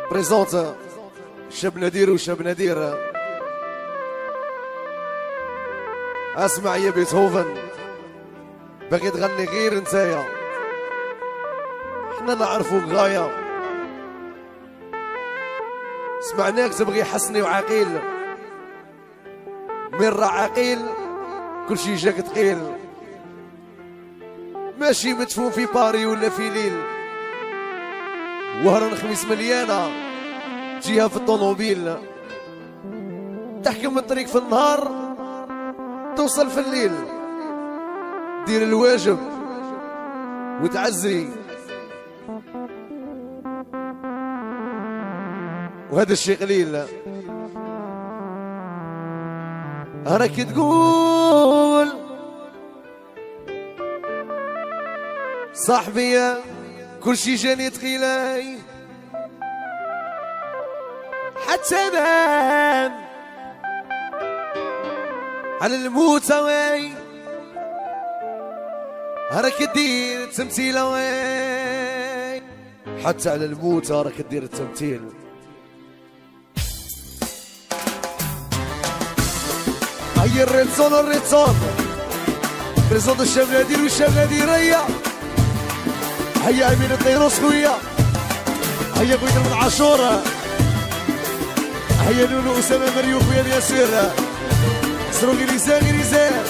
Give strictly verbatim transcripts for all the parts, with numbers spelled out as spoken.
بريزونت شاب نادير وشاب نادير. اسمع يا بيتهوفن، باغي تغني غير نتايا، حنا نعرفوك غاية، سمعناك تبغي حسني وعقيل، من راه عقيل كلشي جاك ثقيل، ماشي مدفون في باري ولا في ليل، وهران خميس مليانة جيها في الطوموبيل، تحكم الطريق في النهار توصل في الليل، دير الواجب وتعزي، وهذا الشيء قليل. راك تقول صاحبي كل شي جاني تقيلاي، حتى نام على الموت واي، راك دير تمثيل واي، حتى على الموت راك دير التمثيل. هيا الريتسون الريتسون بريزونت الشاب نادير والشاب ناديرية، هيا امين الطيروس خويا، هيا بويدر من عاشورة، هيا نونو اسامة مريو خويا ياسر، سرو غريزان غريزان،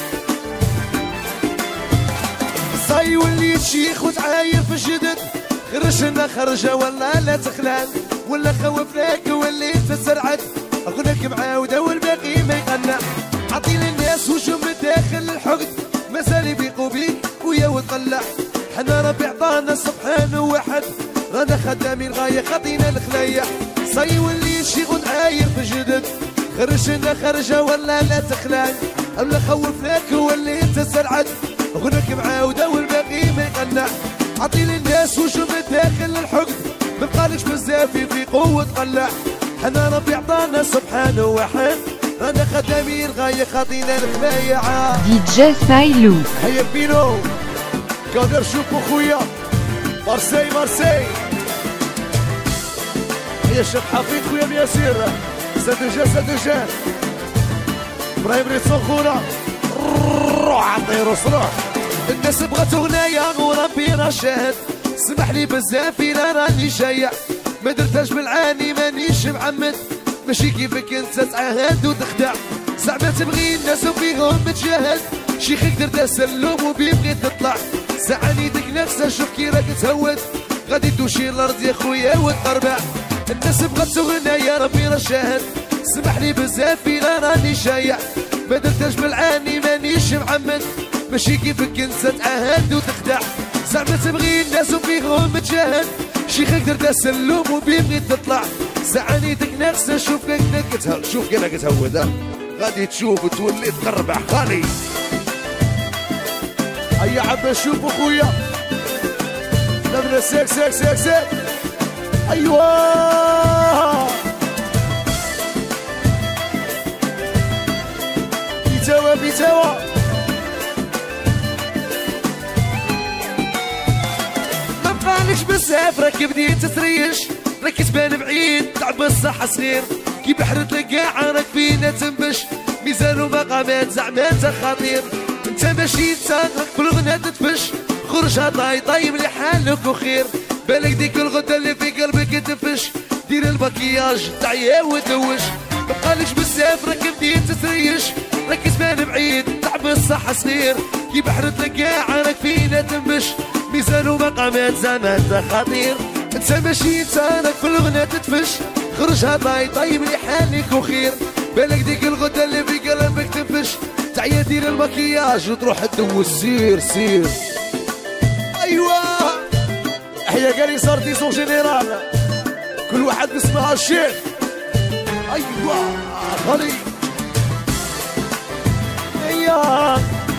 صاي وليت شيخ وتعاير في الجدد، خرجنا خرجة ولا لا تخلان، ولا خوفناك وليت تسرعد، اخذك معاودة والباقي ما يقنع، عطي للناس وجم داخل الحقد، مازال يبيقوا بيك ويا وتطلع، حنا ربي عطانا سبحانه واحد، رانا خدامين غاية خاطينا الخلايا، صاي ولي شي غنعاير في جدد، خرجنا خرجة ولا لا تخلان، أملا خوفناك ولي انت سرعد، غنك معاودة والباقي ما يقنع، عطي للناس وجم داخل الحقد، مبقالكش بزاف يفيقوا وتقلع، حنا ربي عطانا سبحانه واحد، رانا خدامين غاية خاطينا الخلايا. دي جي سايلو، هيا بينو قادر شوفو خويا، مارسي مارسي، هيا الشيخ حفيظ خويا بياسير، سادوجان سادوجان، ابراهيم ريتسون خونا، روح عطيروس روح. الناس بغات غنايا وربي راه شاهد، سمح لي بزاف انا راني شايع، ما درتهاش بالعاني مانيش معمد، ماشي كيفك انت تعاهد وتخدع، زعما تبغي الناس وفيهم متجاهل، شيخك درت سلوم وبيبغي تطلع، ساعني ديك نفسها شوف كي راك تهود، غادي توشي الارض يا خويا وتقربع، الناس بغات تغنى يا ربي راه شاهد، سمح لي بزاف انا راني شايع، ما درتهاش بالعاني مانيش معمد، ماشي كيفك انت تعاهد وتخدع، زعما تبغي الناس وفيهم متجاهل، شيخك درت سلوم وبيبغي تطلع، ساعني ديك نفسها شوف كيك تهود، شوف كي راك تهود، غادي تشوف وتولي تقربع خالي. هيا عباس شوفوا خويا، نبدا سيك سيك سيك سيك، ايوا بيتاوا بيتاوا، ما بقالكش بزاف راك بديت تسريش، راك تبان بعيد تعب الصحة صغير، كي بحر تلقاع راك فينا تنبش، ميزان ومقامات زعما انت خطير، انت ماشي انت راك في الغنى تدفش، خرجها طاي طاي ملي حالك وخير، بالك ديك الغدة اللي في قلبك تفش، دير المكياج تعيا وتوش، مبقالكش بزاف راك بديت تسريش، راك تبان بعيد تعب الصحة صغير، كي بحر تلقاع راك فينا تنبش، ميزان ومقامات زعما انت خطير، انت ماشي انت راك في الغنى تدفش، خرجها طاي طاي ملي حالك وخير، بالك ديك الغدة اللي في قلبك تنفش، تعيا دير المكياج وتروح تدوس، سير سير. ايوا احيا قالي صار ديسون جينيرال، كل واحد باسمها الشيخ. ايوا خلي ايوا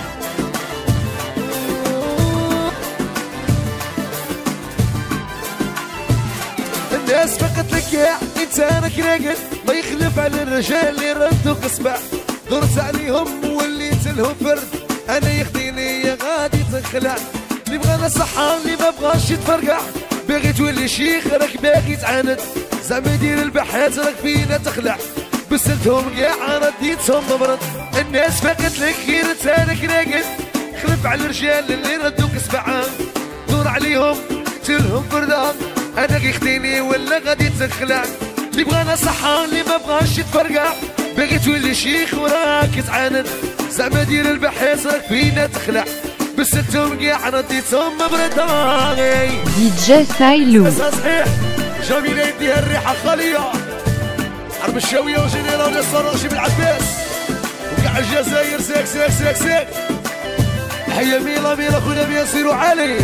الناس فقط لك يا انت راك راقد، ما يخلف على الرجال اللي ردوا قصبع، درت عليهم ووليت لهم فرد، انا يخديني غادي تنخلع، اللي بغى نصحها اللي ما بغاش يتفرقع، باغي تولي شيخ راك باغي تعاند، زعما دير البحث راك فينا تخلع بسلتهم كاع رديتهم مبرد الناس فاقت لك غير تانك راقد خلف على الرجال اللي ردوك سبعة دور عليهم قتلهم فردا انا كيخديني ولا غادي تخلع اللي بغانا صحة اللي ما بغاش يتفرقع باغي تولي شيخ وراك تعاند زعما دير البحث راك فينا تخلع بسلتهم كاع رديتهم مبردا دي جي سايلو صحيح جميلة يديها الريحة خالية حرب الشاوية وجنرال الصراجي بالعباس وكاع الجزائر ساك ساك ساك ساك حيا ميلا ميلا خونا بياسير وعلي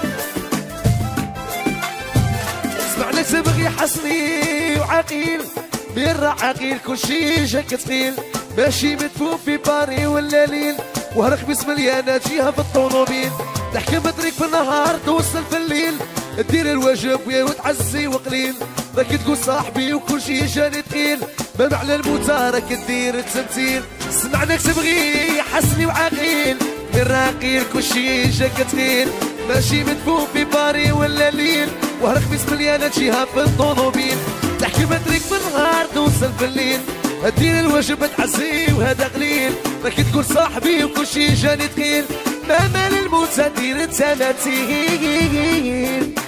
سمعنا تبغي حسني وعقيل بيرا عقيل كلشي جاك ثقيل ماشي مدفون في باري ولا ليل وهرخ بس مليانة جيها في الطوموبيل تحكم طريق في النهار توصل في الليل دير الواجب ويا وتعزي وقليل راك تقول صاحبي وكل شي جاني ثقيل ما معنى الموتى راك دير التمثيل سمعناك تبغي حسني وعقيل من راقيل كل شي جاك ثقيل ماشي مدفون في باري ولا ليل وهرخ بس مليانة جيها في الطوموبيل تحكي مدرك بالنهار توصل في الليل دير الواجب تعزي وهذا قليل راك تقول صاحبي وكل شي جاني ثقيل ما مال الموتى دير التماثيل